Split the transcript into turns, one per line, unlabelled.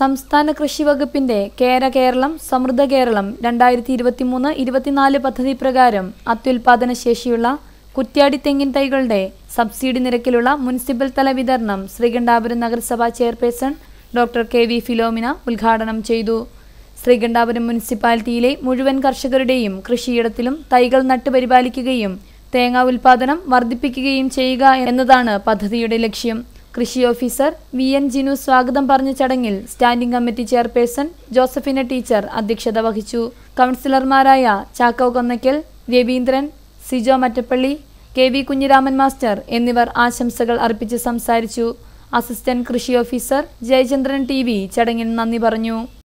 സംസ്ഥാന കൃഷി വകുപ്പിന്റെ കേരളം സമൃദ്ധ കേരളം 2023-24 പദ്ധതി പ്രകാരം അത്യുൽപാദന ശേഷിയുള്ള കുറ്റ്യാടി തെങ്ങിൻ തൈകളുടെ സബ്സിഡി നിരക്കിലുള്ള മുനിസിപ്പൽ തല വിതരണം ശ്രീകണ്ഠാപുരം നഗരസഭ ചെയർപേഴ്സൺ ഡോക്ടർ കെ.വി. ഫിലോമിന ഉദ്ഘാടനം ചെയ്തു. ശ്രീകണ്ഠാപുരം മുനിസിപ്പാലിറ്റിയിലെ മുഴുവൻ കർഷകരുടെയും കൃഷിയിടത്തിലും തൈകൾ നട്ടുപരിപാലിക്കുകയും തേങ്ങ ഉൽപാദനം വർദ്ധിപ്പിക്കുകയും ചെയ്യുക എന്നതാണ് പദ്ധതിയുടെ ലക്ഷ്യം. കൃഷി ഓഫീസർ വി.എൻ. ജിനു സ്വാഗതം പറഞ്ഞ ചടങ്ങിൽ standing committee chairperson Josephina teacher അധ്യക്ഷത വഹിച്ചു. കൗൺസിലർമാരായ ചാക്കോ കൊന്നയ്ക്കൽ, രവീന്ദ്രൻ, സിജോ മറ്റപ്പള്ളി, കെ.വി. കുഞ്ഞിരാമൻ മാസ്റ്റർ എന്നിവർ ആശംസകൾ അർപ്പിച്ച് സംസാരിച്ചു. അസിസ്റ്റന്റ് കൃഷി ഓഫീസർ ജയചന്ദ്രൻ ടി.വി. ചടങ്ങിൽ നന്ദി പറഞ്ഞു.